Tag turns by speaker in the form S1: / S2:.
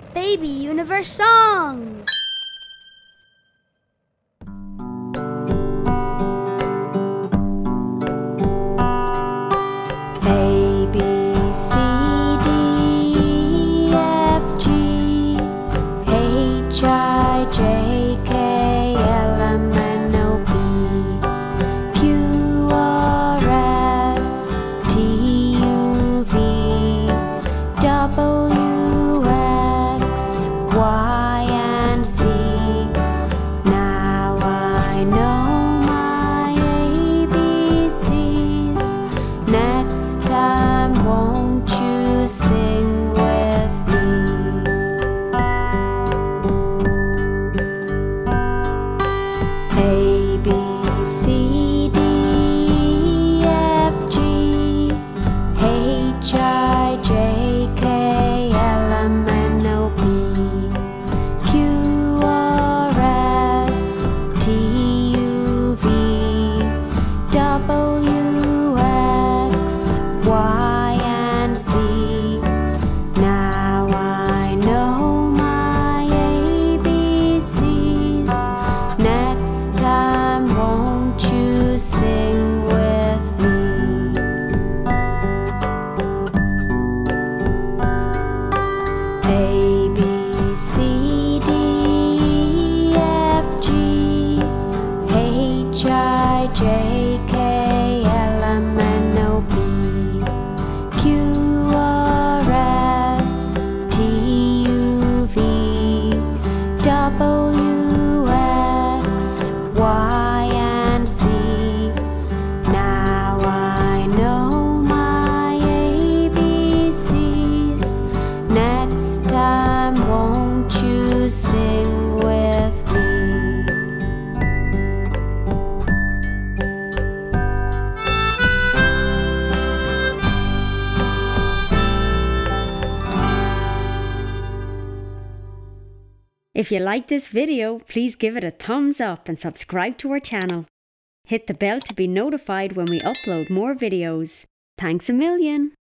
S1: Baby Universe songs.
S2: A, B, C, D, F, G, H, I, J, K, L, M, N, O, P, Q, R, S, T, U, V, W, X, Y, and Z. Now I know my ABCs. Next time, won't you sing with me? A, B, C, D, F, G, H, I, J, K, L, M, N, O, P, Q, R, S, T, U, V, W, X, Y, and Z. Now I know my ABCs. Next time, won't you sing with me? A, B, C, D, F, G, H, I, J, K, L, M, N, O, P, Q, R, S, T, U, V, W, X, Y, and Z. Now I know my ABCs. Next time, won't you sing with me?
S3: If you like this video, please give it a thumbs up and subscribe to our channel. Hit the bell to be notified when we upload more videos. Thanks a million!